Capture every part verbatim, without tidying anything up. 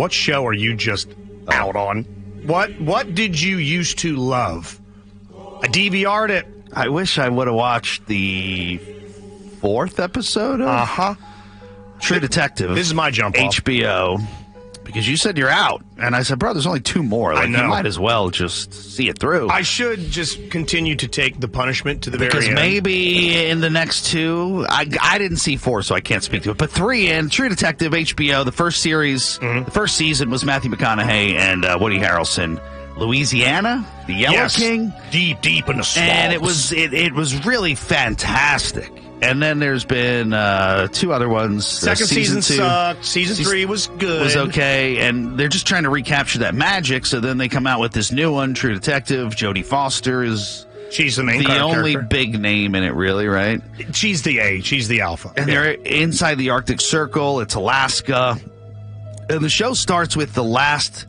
what show are you just out on? What What did you used to love? I D V R'd it. I wish I would have watched the fourth episode of Uh-huh. True Detective. This is my jump off. H B O. Because you said you're out. And I said, bro, there's only two more. Like, I know. You might as well just see it through. I should just continue to take the punishment to the because very end. maybe in the next two, I, I didn't see four, so I can't speak to it. But three in True Detective, H B O, the first series, mm-hmm. the first season was Matthew McConaughey and uh, Woody Harrelson. Louisiana, the Yellow yes. King. Deep, deep in the swamps. And it was, it, it was really fantastic. And then there's been uh, two other ones. Second uh, season, season two, sucked. Season se- three was good. Was okay. And they're just trying to recapture that magic. So then they come out with this new one, True Detective. Jodie Foster is She's the main the only character. big name in it, really, right? She's the A. She's the alpha. And yeah. they're inside the Arctic Circle. It's Alaska. And the show starts with the last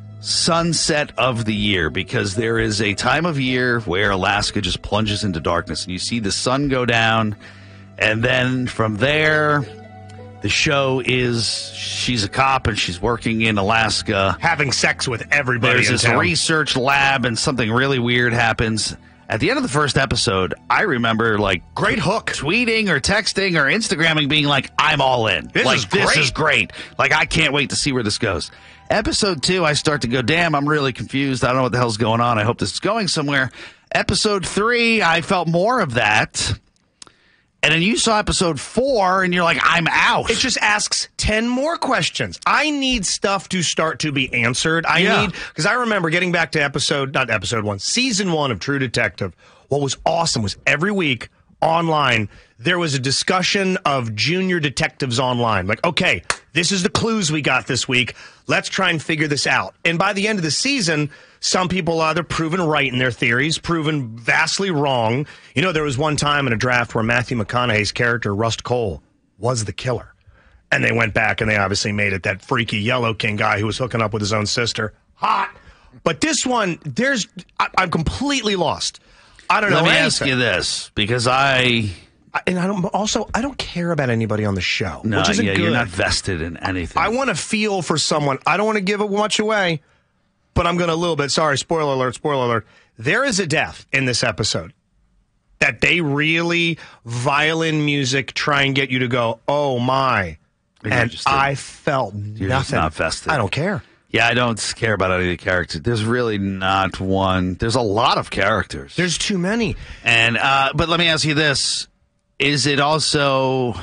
sunset of the year, because there is a time of year where Alaska just plunges into darkness. And you see the sun go down. And then from there, the show is she's a cop and she's working in Alaska. Having sex with everybody There's in this town. research lab and something really weird happens. At the end of the first episode, I remember like great hook. Tweeting or texting or Instagramming being like, I'm all in. This like, is this great. is great. Like, I can't wait to see where this goes. Episode two, I start to go, damn, I'm really confused. I don't know what the hell's going on. I hope this is going somewhere. Episode three, I felt more of that. And then you saw episode four, and you're like, I'm out. It just asks ten more questions. I need stuff to start to be answered. I yeah. need, because I remember getting back to episode, not episode one, season one of True Detective. What was awesome was every week online, there was a discussion of junior detectives online. Like, okay, this is the clues we got this week. Let's try and figure this out. And by the end of the season, some people are either proven right in their theories, proven vastly wrong. You know, there was one time in a draft where Matthew McConaughey's character, Rust Cole, was the killer. And they went back and they obviously made it that freaky Yellow King guy who was hooking up with his own sister. Hot. But this one, there's, I, I'm completely lost. I don't know Let me anything. ask you this, because I... And I don't, also, I don't care about anybody on the show, no, which isn't yeah, good. You're not vested in anything. I want to feel for someone. I don't want to give much away, but I'm going to a little bit. Sorry, spoiler alert, spoiler alert. There is a death in this episode that they really, violin music, try and get you to go, oh my. And, and I felt you're nothing. Just not vested. I don't care. Yeah, I don't care about any of the characters. There's really not one. There's a lot of characters. There's too many. And uh, but let me ask you this. Is it also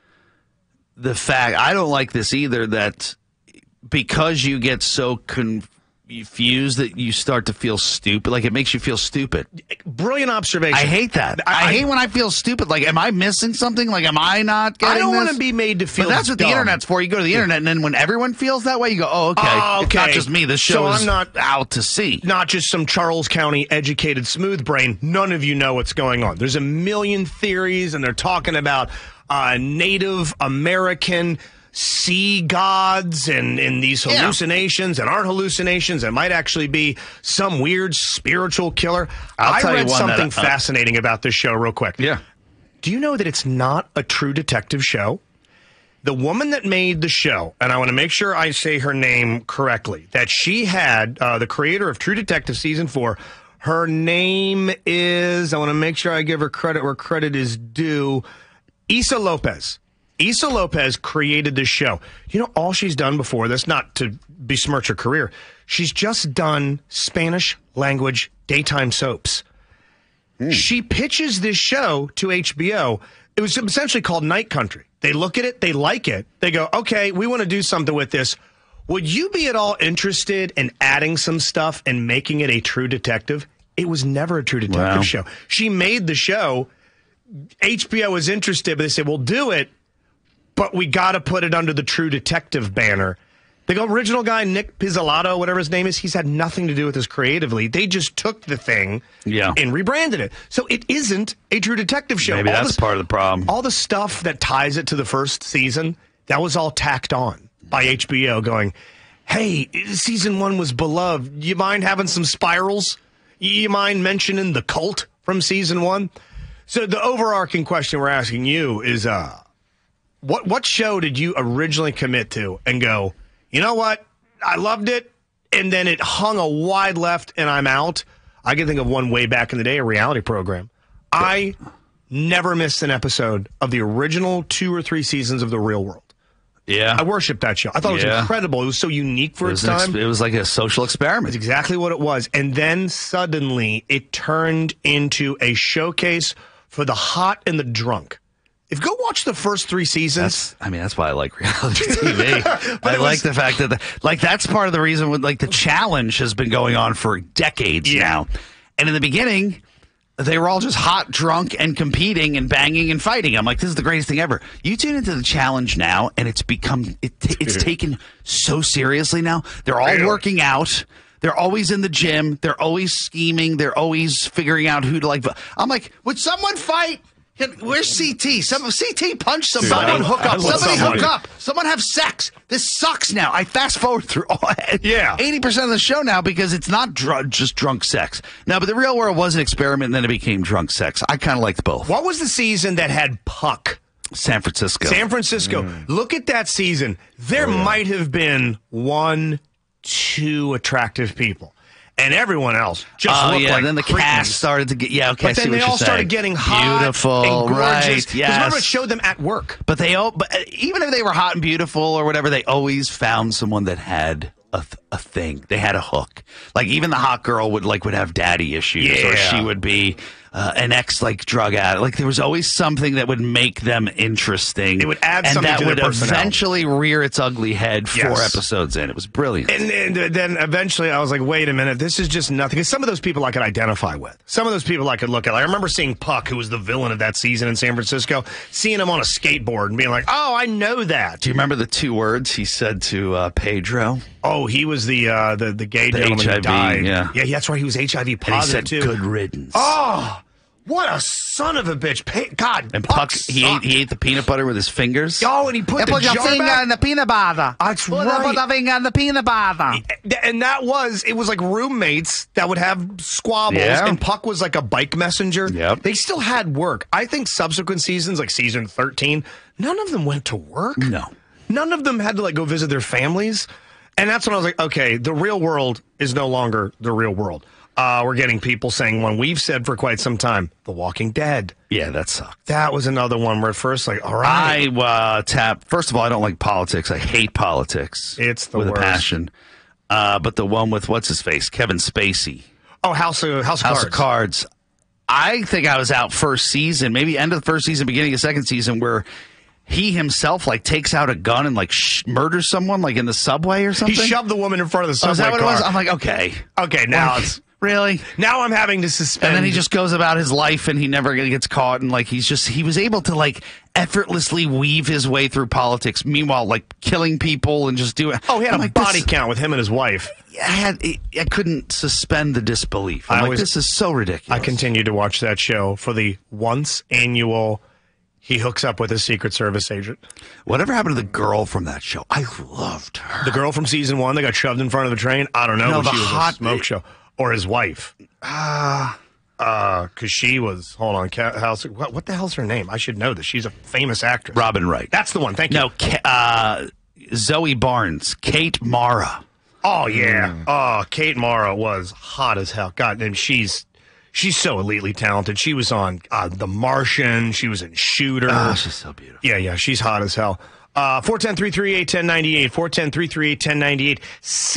the fact, I don't like this either, that because you get so confused that you start to feel stupid, like it makes you feel stupid. Brilliant observation. I hate that. I, I hate when I feel stupid. Like, am I missing something? Like, am I not getting I don't this? want to be made to feel But that's what dumb. the internet's for. You go to the internet, and then when everyone feels that way, you go, oh, okay. Oh, okay. It's not just me. This show So is I'm not out to sea. Not just some Charles County educated smooth brain. None of you know what's going on. There's a million theories, and they're talking about uh, Native American sea gods and, and these hallucinations yeah. and aren't hallucinations. It might actually be some weird spiritual killer. I'll I tell read you one something that, uh, fascinating about this show real quick. Yeah. Do you know that it's not a True Detective show? The woman that made the show, and I want to make sure I say her name correctly, that she had, uh, the creator of True Detective Season four, her name is, I want to make sure I give her credit where credit is due, Issa Lopez. Issa Lopez created this show. You know, all she's done before this, not to besmirch her career, she's just done Spanish language daytime soaps. Mm. She pitches this show to H B O. It was essentially called Night Country. They look at it, they like it. They go, okay, we want to do something with this. Would you be at all interested in adding some stuff and making it a True Detective? It was never a True Detective wow. show. She made the show. H B O was interested, but they said, we'll do it, but we got to put it under the True Detective banner. The original guy, Nick Pizzolatto, whatever his name is, he's had nothing to do with this creatively. They just took the thing yeah. and rebranded it. So it isn't a True Detective show. Maybe all that's the, part of the problem. All the stuff that ties it to the first season, that was all tacked on by H B O going, hey, season one was beloved. You mind having some spirals? You mind mentioning the cult from season one? So the overarching question we're asking you is, uh, what what show did you originally commit to and go, you know what? I loved it, and then it hung a wide left, and I'm out. I can think of one way back in the day, a reality program. I never missed an episode of the original two or three seasons of The Real World. Yeah. I worshiped that show. I thought it was yeah. incredible. It was so unique for it its was time. Ex- it was like a social experiment. It's exactly what it was. And then suddenly it turned into a showcase for the hot and the drunk. If you go watch the first three seasons. That's, I mean, that's why I like reality T V. I was, like the fact that, the, like, that's part of the reason when, like, the challenge has been going on for decades yeah. now. And in the beginning, they were all just hot, drunk, and competing and banging and fighting. I'm like, this is the greatest thing ever. You tune into the challenge now, and it's become, it, it's taken so seriously now. They're all really? working out. They're always in the gym. They're always scheming. They're always figuring out who to like. I'm like, would someone fight? Where's C T? Some C T punch somebody. Someone hook up. Somebody somebody. hook up. Someone have sex. This sucks now. I fast forward through all yeah. eighty percent of the show now because it's not dr- just drunk sex. Now, but the Real World was an experiment, and then it became drunk sex. I kind of liked both. What was the season that had Puck? San Francisco. San Francisco. Mm. Look at that season. There oh, yeah. might have been one, two attractive people. And everyone else just oh, looked yeah. like then the cretins. cast started to get yeah. Okay, but then I see they what all you're started saying. getting hot, beautiful, and gorgeous. right? Yes. Remember, it showed them at work. But they all, but even if they were hot and beautiful or whatever, they always found someone that had a th- a thing. They had a hook. Like even the hot girl would like would have daddy issues, yeah. or she would be uh, an ex like drug addict. Like there was always something that would make them interesting. It would add and something that to would their personality. Eventually rear its ugly head four yes. episodes in. It was brilliant. And, and then eventually I was like, wait a minute, this is just nothing. Because some of those people I could identify with. Some of those people I could look at. Like, I remember seeing Puck, who was the villain of that season in San Francisco, seeing him on a skateboard and being like, oh, I know that. Do you remember the two words he said to uh, Pedro? Oh, he was the uh, the, the gay the gentleman H I V, who died. Yeah. yeah, that's right. He was H I V positive, and he said, too. good riddance. Oh, what a son of a bitch. Pa- God, and Puck, Puck he ate, he ate the peanut butter with his fingers. Oh, and he put you the put your jar finger back. in the peanut butter. That's put right. Put the finger in the peanut butter. And that was, it was like roommates that would have squabbles, yeah. and Puck was like a bike messenger. Yep. They still had work. I think subsequent seasons, like season thirteen, none of them went to work. No. None of them had to like go visit their families. And that's when I was like, okay, the real world is no longer the real world. Uh, we're getting people saying one we've said for quite some time, The Walking Dead. Yeah, that sucked. That was another one where at first, like, all right. I uh, tap. First of all, I don't like politics. I hate politics. It's the with worst. a passion. Uh, but the one with what's his face, Kevin Spacey. Oh, House of House of House Cards. of Cards. I think I was out first season, maybe end of the first season, beginning of second season, where he himself like takes out a gun and like sh- murders someone like in the subway or something. He shoved the woman in front of the subway oh, is that what car. it was? I'm like, okay, okay, now like, it's. Really? Now I'm having to suspend. And then he just goes about his life and he never gets caught. And like, he's just, he was able to like effortlessly weave his way through politics. Meanwhile, like killing people and just doing. Oh, he had I'm a like, body this, count with him and his wife. I had, I couldn't suspend the disbelief. I'm I like, always, this is so ridiculous. I continue to watch that show for the once annual. He hooks up with a Secret Service agent. Whatever happened to the girl from that show? I loved her. The girl from season one that got shoved in front of the train? I don't know. No, but the she was hot a smoke show. Or his wife. Ah. Uh, uh, because she was, hold on, House, what, what the hell's her name? I should know this. She's a famous actress. Robin Wright. That's the one. Thank you. No, uh, Zoe Barnes, Kate Mara. Oh, yeah. Mm. Oh, Kate Mara was hot as hell. God, and she's she's so elitely talented. She was on uh, The Martian. She was in Shooter. Oh, she's so beautiful. Yeah, yeah, she's hot as hell. Uh, four one zero, three three eight, one zero nine eight, four one zero, three three eight, one zero nine eight.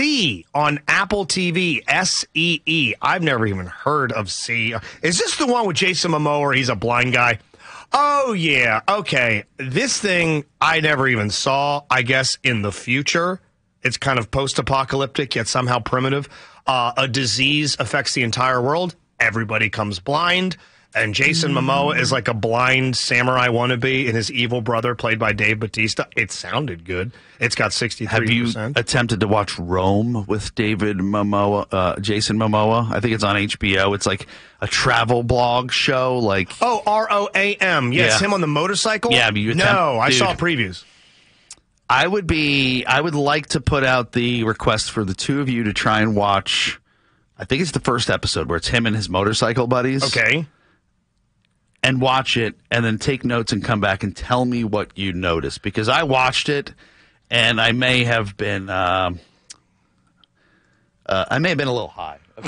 C on Apple T V, S E E. I've never even heard of C. Is this the one with Jason Momoa where he's a blind guy? Oh, yeah. Okay. This thing I never even saw, I guess, in the future. It's kind of post-apocalyptic, yet somehow primitive. Uh, a disease affects the entire world. Everybody comes blind. And Jason Momoa is like a blind samurai wannabe, and his evil brother, played by Dave Bautista. It sounded good. It's got sixty-three percent. Have you attempted to watch Rome with David Momoa, uh, Jason Momoa? I think it's on H B O. It's like a travel blog show. Like Oh, R O A M. Yes, yeah. him on the motorcycle? Yeah. You attempt, no, I dude, saw previews. I would be, I would like to put out the request for the two of you to try and watch, I think it's the first episode where it's him and his motorcycle buddies. Okay. And watch it and then take notes and come back and tell me what you noticed. Because I watched it and I may have been um, Uh, I may have been a little high. Okay.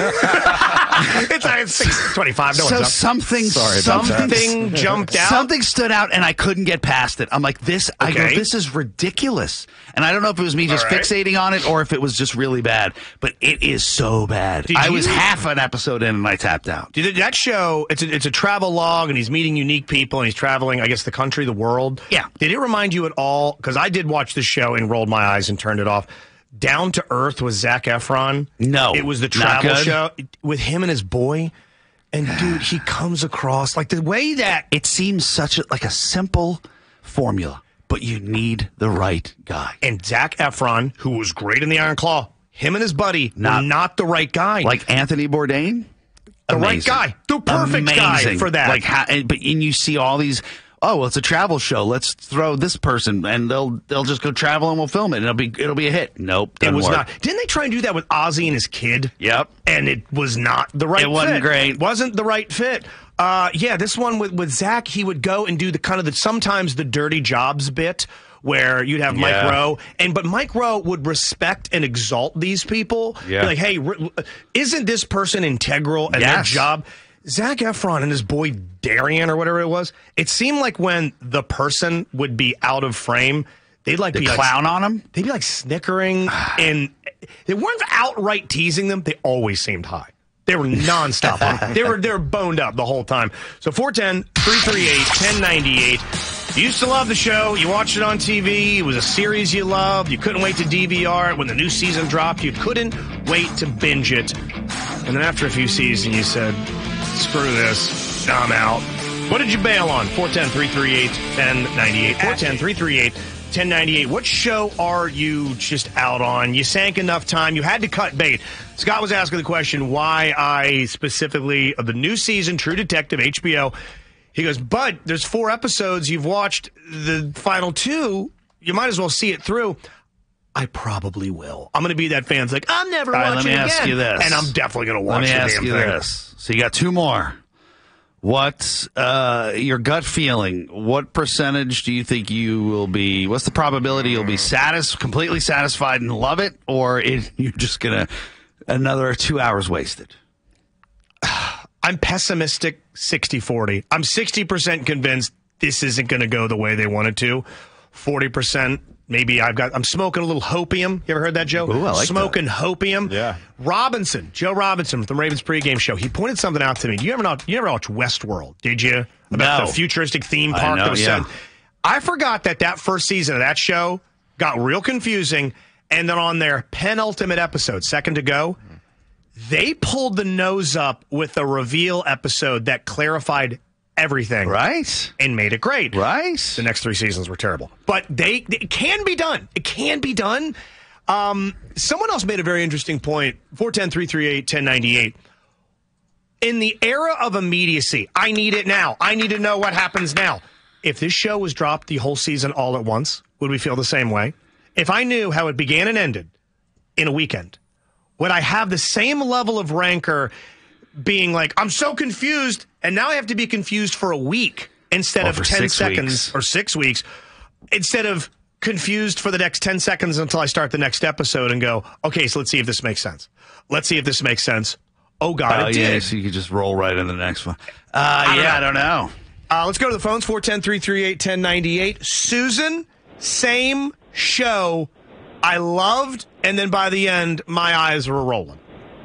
it's uh, six twenty-five. No so one's up. something, Sorry something jumped out. Something stood out, and I couldn't get past it. I'm like, this. I Okay. go, this is ridiculous. And I don't know if it was me just All right. fixating on it or if it was just really bad. But it is so bad. Did I was you- half an episode in, and I tapped out. Did that show? It's a, it's a travel log, and he's meeting unique people, and he's traveling, I guess, the country, the world. Yeah. Did it remind you at all? Because I did watch the show and rolled my eyes and turned it off. Down to Earth with Zac Efron. No, it was the not travel good. show with him and his boy. And dude, he comes across like the way that It seems such a, like a simple formula, but you need the right guy. and Zac Efron, who was great in the Iron Claw, him and his buddy Not- were not the right guy. Like Anthony Bourdain, the right Amazing. guy, the perfect guy Amazing. for that. Like, how, and, but and you see all these. Oh well, it's a travel show. Let's throw this person, and they'll they'll just go travel and we'll film it, and it'll be it'll be a hit. Nope, it doesn't was work. not. Didn't they try and do that with Ozzy and his kid? Yep. And it was not the right It wasn't fit. great. Wasn't the right fit. Uh, yeah, this one with, with Zach, he would go and do the kind of the sometimes the dirty jobs bit where you'd have Mike Yeah. Rowe, and but Mike Rowe would respect and exalt these people. Yeah. Be like, hey, re- isn't this person integral in their Yes. job? Zac Efron and his boy Darian or whatever it was, it seemed like when the person would be out of frame, they'd like The be clown like, on him. they'd be like snickering, and they weren't outright teasing them. They always seemed high. They were nonstop. on. They were they were boned up the whole time. So four one zero, three three eight, one zero nine eight. You used to love the show. You watched it on T V. It was a series you loved. You couldn't wait to D V R it when the new season dropped. You couldn't wait to binge it. And then after a few seasons, you said, screw this. I'm out. What did you bail on? four one zero, three three eight, one zero nine eight. four one zero, three three eight, one zero nine eight. What show are you just out on? You sank enough time. You had to cut bait. Scott was asking the question why I specifically, of the new season, True Detective, H B O. He goes, Bud, there's four episodes. You've watched the final two. You might as well see it through. I probably will. I'm going to be that fan's like, I'm never All right, watching let me again. ask you this. And I'm definitely going to watch Let me the ask damn you thing. this. So you got two more. What's uh, your gut feeling? What percentage do you think you will be? What's the probability you'll be satis- completely satisfied and love it, or is, you're just gonna another two hours wasted? I'm pessimistic sixty forty. I'm sixty percent convinced this isn't going to go the way they want it to. forty percent maybe I've got, I'm smoking a little hopium. You ever heard that, Joe? Ooh, I like Smoking hopium. Yeah. Robinson, Joe Robinson from the Ravens pregame show. He pointed something out to me. Do you ever not, you ever watch Westworld? Did you? About No. the futuristic theme I park know, that was yeah. set. I forgot that that first season of that show got real confusing. And then on their penultimate episode, second to go, they pulled the nose up with a reveal episode that clarified everything Right, and made it great. right. The next three seasons were terrible, but they it can be done. It can be done. Um, someone else made a very interesting point. four one zero, three three eight, one zero nine eight. In the era of immediacy, I need it now. I need to know what happens now. If this show was dropped the whole season all at once, would we feel the same way? If I knew how it began and ended in a weekend, would I have the same level of rancor being like, I'm so confused, and now I have to be confused for a week instead Or of for ten six seconds weeks. or six weeks, instead of confused for the next ten seconds until I start the next episode and go, okay, so let's see if this makes sense. Let's see if this makes sense. Oh, God, Oh it yeah, did. so you could just roll right in the next one. Uh, don't yeah, know. I don't know. Uh, let's go to the phones, four one zero, three three eight, one zero nine eight. Susan, same show. I loved, and then by the end, my eyes were rolling.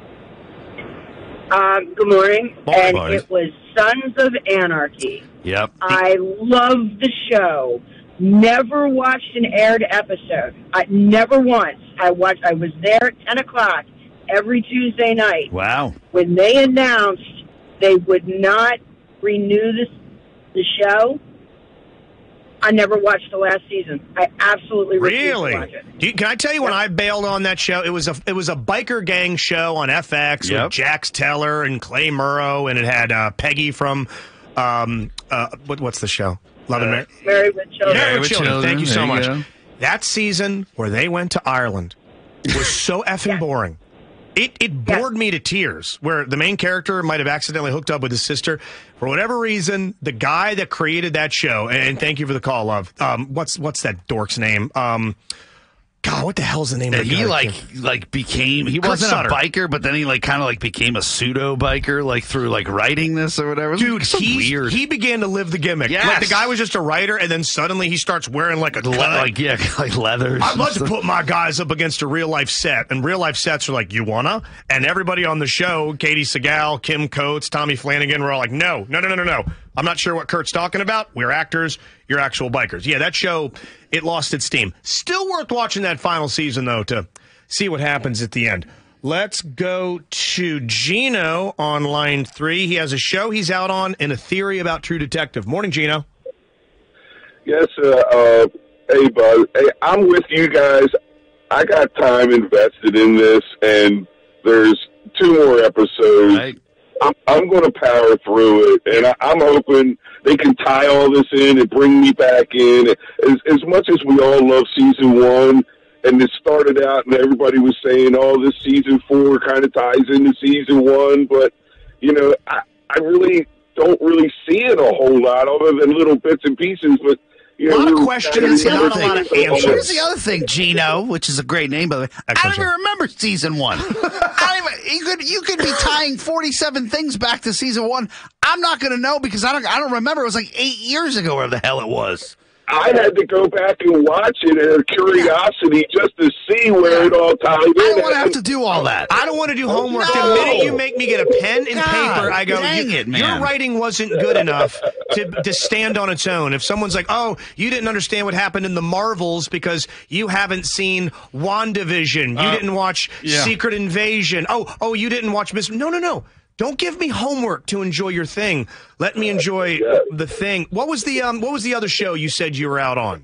Um, good morning. Morning, and boys. it was Sons of Anarchy. Yep. I love the show. Never watched an aired episode. I never once. I watched. I was there at ten o'clock every Tuesday night Wow. when they announced they would not renew this the show. I never watched the last season. I absolutely refused Really? to watch it. Do you, can I tell you when I bailed on that show? It was a it was a biker gang show on F X Yep. with Jax Teller and Clay Murrow, and it had uh, Peggy from um, uh, what, what's the show? Love and Mar- Married with Children. Married with with Children. Children. Thank you so There you much. go. That season where they went to Ireland was so effing Yeah. boring. It it Yeah. bored me to tears. Where the main character might have accidentally hooked up with his sister for whatever reason. The guy that created that show, and thank you for the call, love. Um, what's what's that dork's name? Um, God, what the hell's the name And of the he guy? like like became he Kurt wasn't Sutter. a biker, but then he like kind of like became a pseudo biker, like through like writing this or whatever. Dude, so he's, weird. he began to live the gimmick. Yes. Like the guy was just a writer, and then suddenly he starts wearing like a Le- cut. like yeah, like leathers. I'd and love to stuff. put my guys up against a real life set, and real life sets are like, you wanna? And everybody on the show, Katie Segal, Kim Coates, Tommy Flanagan, were all like, no, no, no, no, no, no. I'm not sure what Kurt's talking about. We're actors. You're actual bikers. Yeah, that show, it lost its steam. Still worth watching that final season, though, to see what happens at the end. Let's go to Gino on line three. He has a show he's out on and a theory about True Detective. Morning, Gino. Yes, uh, uh, hey, bud. Hey, I'm with you guys. I got time invested in this, and there's two more episodes. Right. I'm, I'm going to power through it, and I, I'm hoping they can tie all this in and bring me back in. As, as much as we all love season one, and it started out and everybody was saying, oh, this season four kind of ties into season one, but, you know, I, I really don't really see it a whole lot other than little bits and pieces, but you A lot know, of we- questions, not a lot of answers. Here's the other thing, Gino, which is a great name, by the way. I don't even remember season one. I don't even, you could you could be tying forty-seven things back to season one. I'm not going to know because I don't I don't remember. It was like eight years ago, where the hell it was. I had to go back and watch it out of curiosity just to see where it all tied in. I don't want to have to do all that. I don't want to do homework. No. The minute you make me get a pen and God, paper, I go, dang you, it, man. your writing wasn't good enough to, to stand on its own. If someone's like, oh, you didn't understand what happened in the Marvels because you haven't seen WandaVision. You Uh, didn't watch yeah. Secret Invasion. Oh, oh, you didn't watch Miss... No, no, no. Don't give me homework to enjoy your thing. Let me enjoy the thing. What was the um? What was the other show you said you were out on?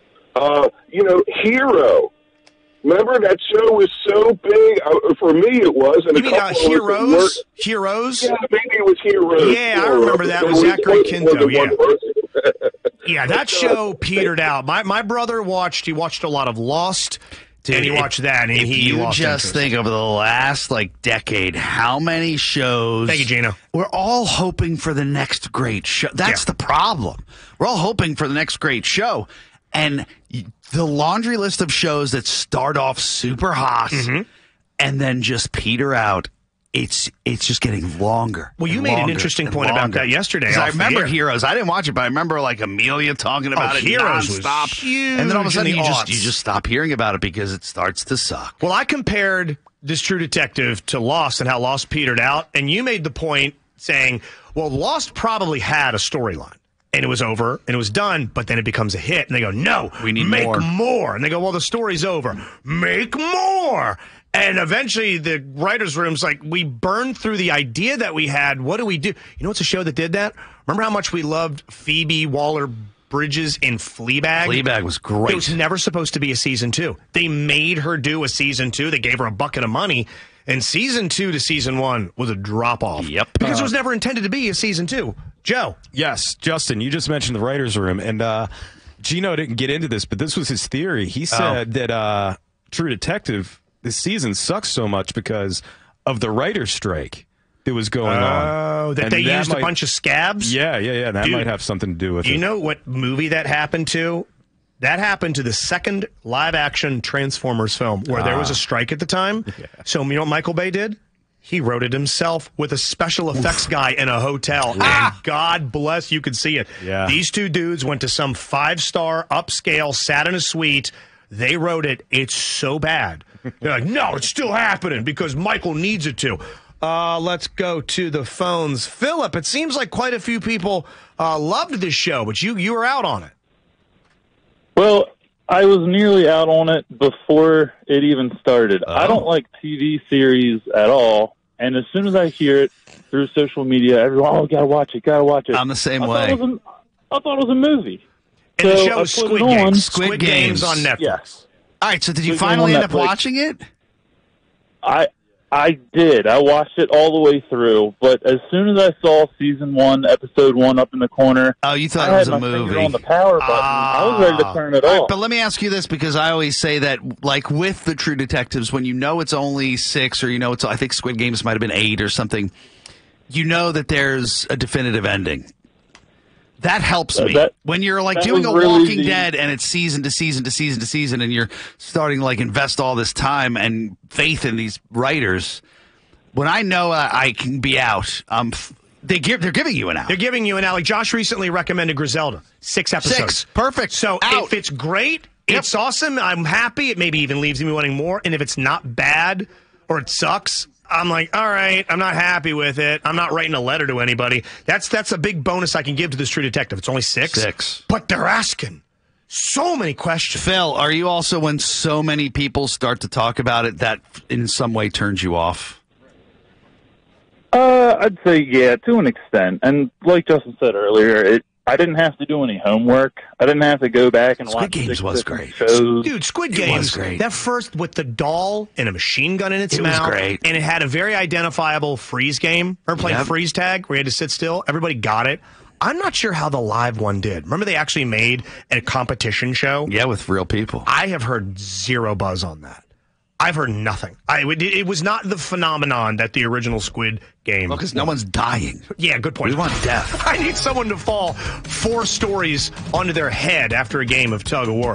Uh, you know, Hero. Remember that show was so big? Uh, for me, it was. And You a mean uh, couple of us that Heroes? worked- Heroes? Yeah, maybe it was Heroes. Yeah, I Heroes. remember that. It There was Zachary more Quinto, than yeah. one person. Yeah, that show petered out. My my brother watched. He watched a lot of Lost, and he if- watched that, and if he you lost just interest. think over the last like decade, how many shows? Thank you, Gino. We're all hoping for the next great show. That's Yeah. the problem. We're all hoping for the next great show, and y- the laundry list of shows that start off super hot Mm-hmm. and then just peter out. It's it's just getting longer. Well, you and made an longer interesting and point about longer. that yesterday 'Cause off I the remember air. Heroes. I didn't watch it, but I remember like Amelia talking about Oh, it Heroes was nonstop. huge And then all of a sudden in you the just aughts. you just stop hearing about it because it starts to suck. Well, I compared this True Detective to Lost and how Lost petered out, and you made the point saying, well, Lost probably had a storyline. And it was over, and it was done, but then it becomes a hit. And they go, no, We need make more. more. And they go, well, the story's over. Make more. And eventually the writer's room's like, we burned through the idea that we had. What do we do? You know what's a show that did that? Remember how much we loved Phoebe Waller-Bridges in Fleabag? Fleabag was great. It was never supposed to be a season two. They made her do a season two. They gave her a bucket of money. And season two to season one was a drop-off. Yep. Because Uh, it was never intended to be a season two. Joe. Yes, Justin, you just mentioned the writer's room, and uh, Gino didn't get into this, but this was his theory. He said that uh, True Detective, this season sucks so much because of the writer's strike that was going on. Oh, that And they used might- a bunch of scabs? Yeah, yeah, yeah. That Dude, might have something to do with Do it. you know what movie that happened to? That happened to the second live-action Transformers film, where there was a strike at the time. So you know what Michael Bay did? He wrote it himself with a special effects guy in a hotel. And God bless, you could see it. Yeah. These two dudes went to some five-star upscale, sat in a suite. They wrote it. It's so bad. They're like, no, it's still happening because Michael needs it to. Uh, let's go to the phones. Philip, it seems like quite a few people uh, loved this show, but you you were out on it. Well, I was nearly out on it before it even started. Oh. I don't like T V series at all, and as soon as I hear it through social media, everyone, oh, gotta watch it, gotta watch it. I'm the same I way. Thought it was a, I thought it was a movie. And the So show I is put Squid it on. Games. Squid Squid Games Games. on Netflix. Yes, All right, so did you Squid Game finally on end up Netflix. watching it? I I did. I watched it all the way through, but as soon as I saw season one, episode one up in the corner, Oh, you thought I it was had a my finger movie. on the power button. I was ready to turn it All right, off. but let me ask you this, because I always say that, like with the True Detectives, when you know it's only six, or you know it's, I think Squid Games might have been eight or something, you know that there's a definitive ending. That helps me. That, when you're like doing a really Walking the, Dead and it's season to season to season to season and you're starting to like invest all this time and faith in these writers, when I know I, I can be out, um, they give, they're giving you an out. They're giving you an out. Like Josh recently recommended Griselda. Six episodes. Six. Perfect. So out. if it's great, Yep. it's awesome, I'm happy. It maybe even leaves me wanting more. And if it's not bad or it sucks, I'm like, all right, I'm not happy with it. I'm not writing a letter to anybody. That's that's a big bonus I can give to this True Detective. It's only six. Six. But they're asking so many questions. Phil, are you also, when so many people start to talk about it, that in some way turns you off? Uh, I'd say, yeah, to an extent. And like Justin said earlier, it I didn't have to do any homework. I didn't have to go back and Squid watch Games six was different great. shows. Dude, Squid It Games, was great. that first with the doll and a machine gun in its It was mouth. great. And it had a very identifiable freeze game. Remember playing Yep. freeze tag where you had to sit still? Everybody got it. I'm not sure how the live one did. Remember they actually made a competition show? Yeah, with real people. I have heard zero buzz on that. I've heard nothing. I, it, it was not the phenomenon that the original Squid Game. Well, because no one's dying. Yeah, good point. We want death. I need someone to fall four stories onto their head after a game of tug of war.